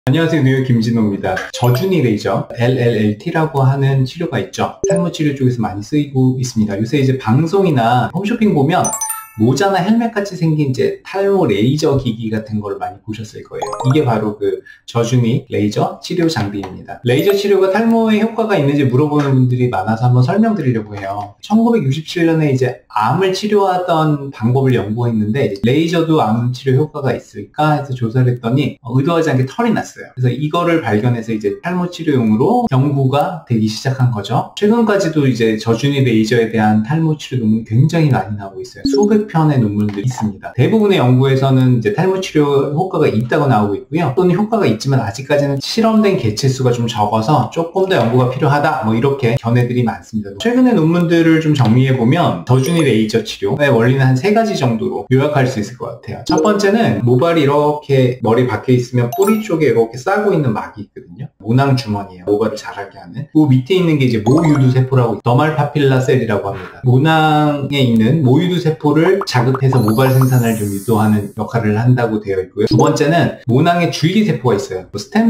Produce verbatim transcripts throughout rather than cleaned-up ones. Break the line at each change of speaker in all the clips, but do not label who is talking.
안녕하세요. 뉴욕 김진호입니다. 저준위 레이저 엘엘엘티라고 하는 치료가 있죠. 탈모 치료 쪽에서 많이 쓰이고 있습니다. 요새 이제 방송이나 홈쇼핑 보면 모자나 헬멧 같이 생긴 이제 탈모 레이저 기기 같은 걸 많이 보셨을 거예요. 이게 바로 그 저준위 레이저 치료 장비입니다. 레이저 치료가 탈모에 효과가 있는지 물어보는 분들이 많아서 한번 설명드리려고 해요. 천구백육십칠 년에 이제 암을 치료하던 방법을 연구했는데 레이저도 암 치료 효과가 있을까 해서 조사를 했더니 의도하지 않게 털이 났어요. 그래서 이거를 발견해서 이제 탈모 치료용으로 연구가 되기 시작한 거죠. 최근까지도 이제 저준위 레이저에 대한 탈모 치료 논문이 굉장히 많이 나오고 있어요. 수백 편의 논문들이 있습니다. 대부분의 연구에서는 이제 탈모 치료 효과가 있다고 나오고 있고요. 또는 효과가 있지만 아직까지는 실험된 개체수가 좀 적어서 조금 더 연구가 필요하다, 뭐 이렇게 견해들이 많습니다. 최근의 논문들을 좀 정리해보면 저준위 레이저 치료의 원리는 한 세 가지 정도로 요약할 수 있을 것 같아요. 첫 번째는 모발이 이렇게 머리 밖에 있으면 뿌리 쪽에 이렇게 싸고 있는 막이 있거든요. 모낭 주머니예요. 모발을 자라게 하는. 그 밑에 있는 게 이제 모유두 세포라고 더말 파필라 셀이라고 합니다. 모낭에 있는 모유두 세포를 자극해서 모발 생산을 좀 유도하는 역할을 한다고 되어 있고요. 두 번째는 모낭에 줄기 세포가 있어요.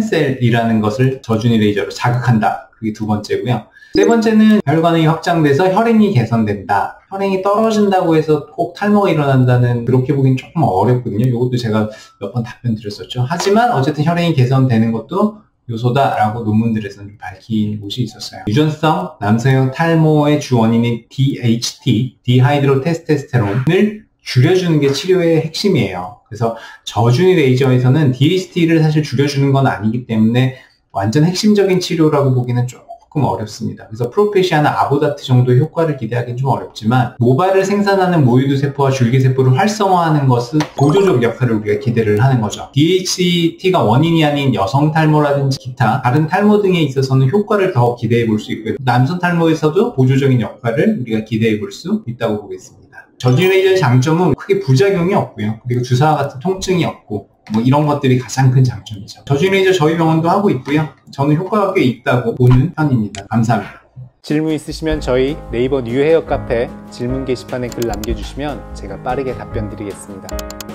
스템셀이라는 것을 저준위 레이저로 자극한다. 그게 두 번째고요. 세 번째는 혈관이 확장돼서 혈행이 개선된다. 혈행이 떨어진다고 해서 꼭 탈모가 일어난다는, 그렇게 보기엔 조금 어렵거든요. 이것도 제가 몇 번 답변 드렸었죠. 하지만 어쨌든 혈행이 개선되는 것도 요소다라고 논문들에서는 좀 밝힌 곳이 있었어요. 유전성 남성형 탈모의 주 원인인 디에이치티, 디하이드로테스토스테론을 줄여주는 게 치료의 핵심이에요. 그래서 저준위 레이저에서는 디에이치티를 사실 줄여주는 건 아니기 때문에 완전 핵심적인 치료라고 보기는 조금 어렵습니다. 그래서 프로페시아나 아보다트 정도의 효과를 기대하기는 좀 어렵지만 모발을 생산하는 모유두 세포와 줄기 세포를 활성화하는 것은 보조적 역할을 우리가 기대를 하는 거죠. 디에이치티가 원인이 아닌 여성 탈모라든지 기타 다른 탈모 등에 있어서는 효과를 더 기대해 볼 수 있고요. 남성 탈모에서도 보조적인 역할을 우리가 기대해 볼 수 있다고 보겠습니다. 저준위 레이저의 장점은 크게 부작용이 없고요. 그리고 주사와 같은 통증이 없고 뭐 이런 것들이 가장 큰 장점이죠. 저준위 레이저 저희 병원도 하고 있고요. 저는 효과가 꽤 있다고 보는 편입니다. 감사합니다.
질문 있으시면 저희 네이버 뉴헤어 카페 질문 게시판에 글 남겨주시면 제가 빠르게 답변 드리겠습니다.